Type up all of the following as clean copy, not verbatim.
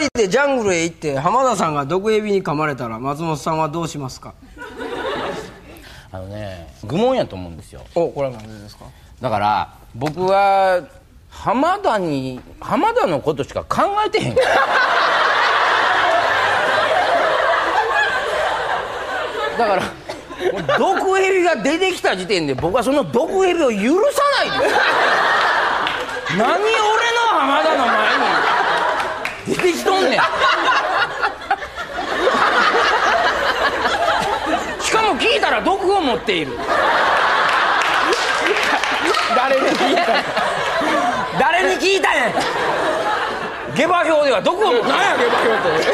でジャングルへ行って浜田さんが毒蛇に噛まれたら松本さんはどうしますか？ 愚問やと思うんですよ。 これは何でですか？ だから僕は浜田のことしか考えてへんからだから毒蛇が出てきた時点で僕はその毒蛇を許さないです何俺の浜田の前に出てきとんねんしかも聞いたら毒を持っている誰に聞いたんや下馬評では毒を持っている何や下馬評って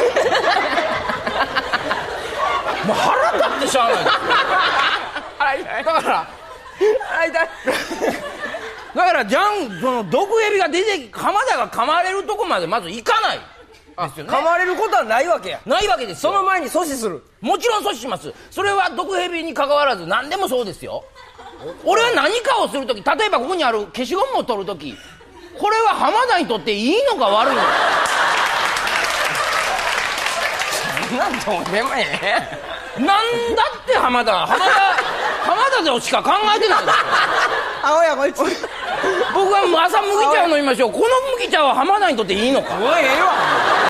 もう腹立ってしゃあないだからその毒蛇が出て浜田が噛まれるとこまでまず行かないですよね。 噛まれることはないわけや。 ないわけですよ。 その前に阻止する。 もちろん阻止します。それは毒蛇に関わらず何でもそうですよ。俺は何かをするとき、例えばここにある消しゴムを取るとき、これは浜田にとっていいのか悪いのかなんともでもええなんだって浜田でしか考えてないんですよ青やこいつ僕は朝麦茶を飲みましょう。この麦茶は浜田にとっていいのか。 もうええわ。